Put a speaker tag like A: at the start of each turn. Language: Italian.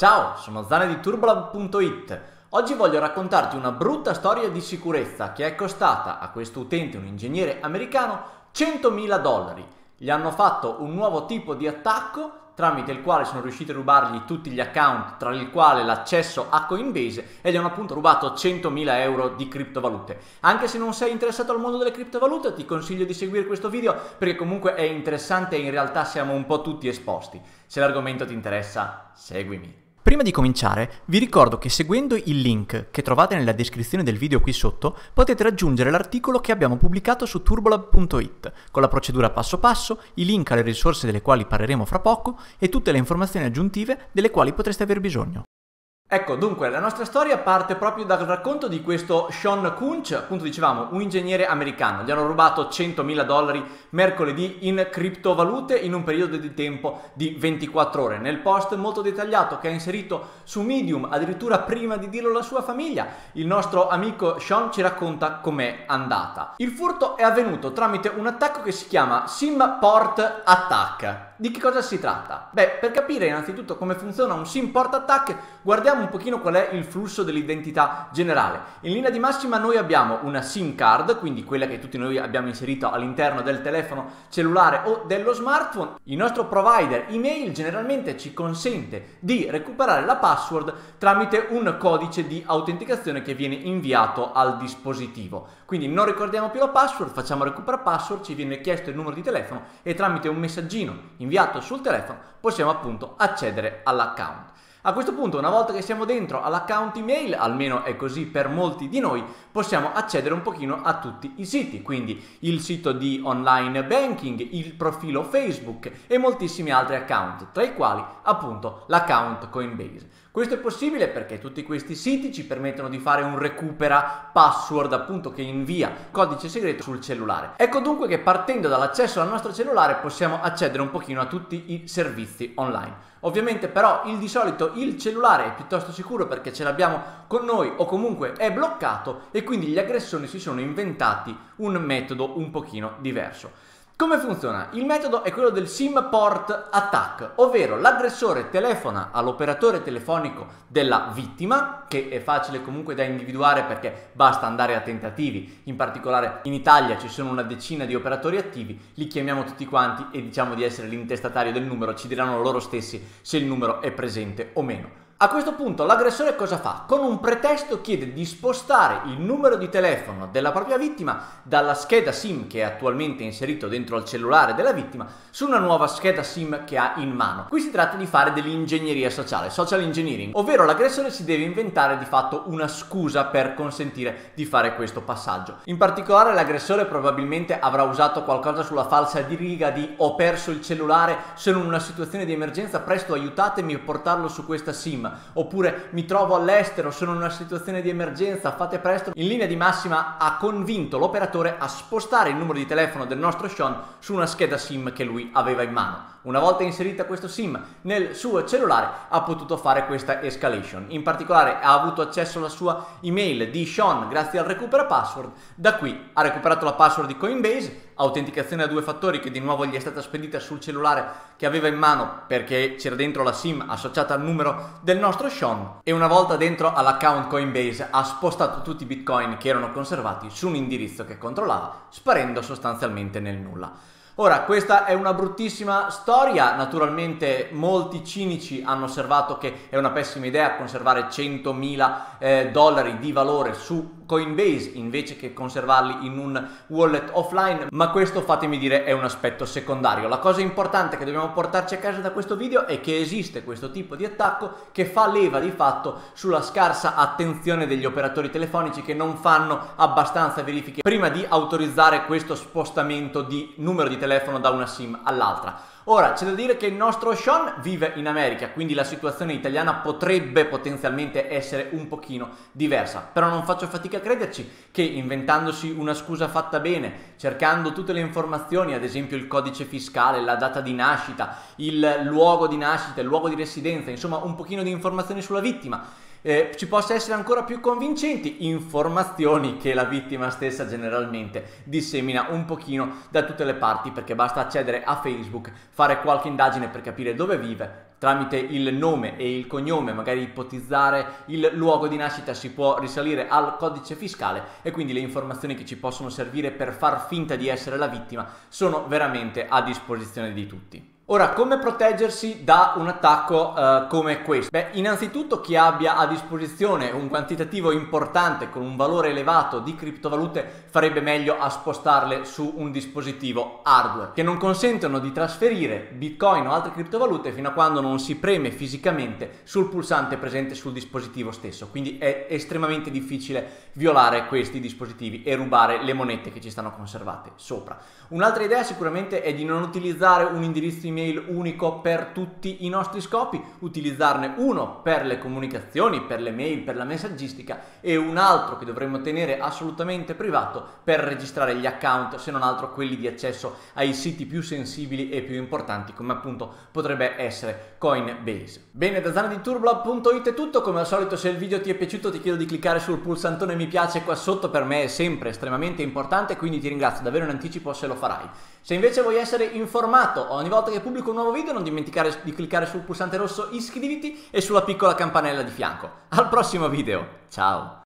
A: Ciao, sono Zane di Turbolab.it. Oggi voglio raccontarti una brutta storia di sicurezza che è costata a questo utente, un ingegnere americano, $100.000. Gli hanno fatto un nuovo tipo di attacco tramite il quale sono riusciti a rubargli tutti gli account, tra il quale l'accesso a Coinbase, e gli hanno appunto rubato 100.000 euro di criptovalute. Anche se non sei interessato al mondo delle criptovalute, ti consiglio di seguire questo video perché comunque è interessante e in realtà siamo un po' tutti esposti. Se l'argomento ti interessa, seguimi. Prima di cominciare, vi ricordo che seguendo il link che trovate nella descrizione del video qui sotto, potete raggiungere l'articolo che abbiamo pubblicato su Turbolab.it, con la procedura passo passo, i link alle risorse delle quali parleremo fra poco e tutte le informazioni aggiuntive delle quali potreste aver bisogno. Ecco, dunque, la nostra storia parte proprio dal racconto di questo Sean Kunch, appunto dicevamo, un ingegnere americano. Gli hanno rubato $100.000 mercoledì in criptovalute in un periodo di tempo di 24 ore. Nel post molto dettagliato che ha inserito su Medium, addirittura prima di dirlo alla sua famiglia, il nostro amico Sean ci racconta com'è andata. Il furto è avvenuto tramite un attacco che si chiama SIM Port Attack. Di che cosa si tratta? Beh, per capire innanzitutto come funziona un SIM Port Attack, guardiamo un pochino qual è il flusso dell'identità generale. In linea di massima noi abbiamo una SIM card, quindi quella che tutti noi abbiamo inserito all'interno del telefono cellulare o dello smartphone. Il nostro provider email generalmente ci consente di recuperare la password tramite un codice di autenticazione che viene inviato al dispositivo. Quindi non ricordiamo più la password, facciamo recupera password, ci viene chiesto il numero di telefono e tramite un messaggino inviato sul telefono possiamo appunto accedere all'account. A questo punto, una volta che siamo dentro all'account email, almeno è così per molti di noi, possiamo accedere un pochino a tutti i siti, quindi il sito di online banking, il profilo Facebook e moltissimi altri account, tra i quali appunto l'account Coinbase. Questo è possibile perché tutti questi siti ci permettono di fare un recupera password, appunto, che invia codice segreto sul cellulare. Ecco dunque che partendo dall'accesso al nostro cellulare possiamo accedere un pochino a tutti i servizi online. Ovviamente però di solito il cellulare è piuttosto sicuro perché ce l'abbiamo con noi o comunque è bloccato e quindi gli aggressori si sono inventati un metodo un pochino diverso. Come funziona? Il metodo è quello del SIM Port Attack, ovvero l'aggressore telefona all'operatore telefonico della vittima, che è facile comunque da individuare perché basta andare a tentativi. In particolare in Italia ci sono una decina di operatori attivi, li chiamiamo tutti quanti e diciamo di essere l'intestatario del numero, ci diranno loro stessi se il numero è presente o meno. A questo punto l'aggressore cosa fa? Con un pretesto chiede di spostare il numero di telefono della propria vittima dalla scheda SIM che è attualmente inserito dentro al cellulare della vittima su una nuova scheda SIM che ha in mano. Qui si tratta di fare dell'ingegneria sociale, social engineering, ovvero l'aggressore si deve inventare di fatto una scusa per consentire di fare questo passaggio. In particolare l'aggressore probabilmente avrà usato qualcosa sulla falsa riga di ho perso il cellulare, sono in una situazione di emergenza, presto aiutatemi a portarlo su questa SIM. Oppure mi trovo all'estero, sono in una situazione di emergenza, fate presto. In linea di massima ha convinto l'operatore a spostare il numero di telefono del nostro Sean su una scheda SIM che lui aveva in mano. Una volta inserita questo SIM nel suo cellulare ha potuto fare questa escalation. In particolare ha avuto accesso alla sua email di Sean grazie al recupera password. Da qui ha recuperato la password di Coinbase, autenticazione a due fattori che di nuovo gli è stata spedita sul cellulare che aveva in mano perché c'era dentro la SIM associata al numero del nostro Sean, e una volta dentro all'account Coinbase ha spostato tutti i bitcoin che erano conservati su un indirizzo che controllava, sparendo sostanzialmente nel nulla. Ora, questa è una bruttissima storia, naturalmente molti cinici hanno osservato che è una pessima idea conservare $100.000 di valore su Coinbase invece che conservarli in un wallet offline, ma questo, fatemi dire, è un aspetto secondario. La cosa importante che dobbiamo portarci a casa da questo video è che esiste questo tipo di attacco che fa leva di fatto sulla scarsa attenzione degli operatori telefonici che non fanno abbastanza verifiche prima di autorizzare questo spostamento di numero di telefono da una SIM all'altra. Ora, c'è da dire che il nostro Sean vive in America, quindi la situazione italiana potrebbe potenzialmente essere un pochino diversa, però non faccio fatica a crederci che inventandosi una scusa fatta bene, cercando tutte le informazioni, ad esempio il codice fiscale, la data di nascita, il luogo di nascita, il luogo di residenza, insomma un pochino di informazioni sulla vittima, ci possa essere ancora più convincenti, informazioni che la vittima stessa generalmente dissemina un pochino da tutte le parti, perché basta accedere a Facebook, fare qualche indagine per capire dove vive tramite il nome e il cognome, magari ipotizzare il luogo di nascita, si può risalire al codice fiscale e quindi le informazioni che ci possono servire per far finta di essere la vittima sono veramente a disposizione di tutti. Ora, come proteggersi da un attacco come questo? Beh, innanzitutto chi abbia a disposizione un quantitativo importante con un valore elevato di criptovalute farebbe meglio a spostarle su un dispositivo hardware che non consentono di trasferire bitcoin o altre criptovalute fino a quando non si preme fisicamente sul pulsante presente sul dispositivo stesso. Quindi è estremamente difficile violare questi dispositivi e rubare le monete che ci stanno conservate sopra. Un'altra idea sicuramente è di non utilizzare un indirizzo email unico per tutti i nostri scopi, utilizzarne uno per le comunicazioni, per le mail, per la messaggistica e un altro che dovremmo tenere assolutamente privato per registrare gli account, se non altro quelli di accesso ai siti più sensibili e più importanti, come appunto potrebbe essere Coinbase. Bene, da zanaditurblog.it è tutto. Come al solito, se il video ti è piaciuto ti chiedo di cliccare sul pulsantone mi piace qua sotto, per me è sempre estremamente importante, quindi ti ringrazio davvero in anticipo se lo farai. Se invece vuoi essere informato ogni volta che pubblico un nuovo video, non dimenticare di cliccare sul pulsante rosso iscriviti e sulla piccola campanella di fianco. Al prossimo video, ciao!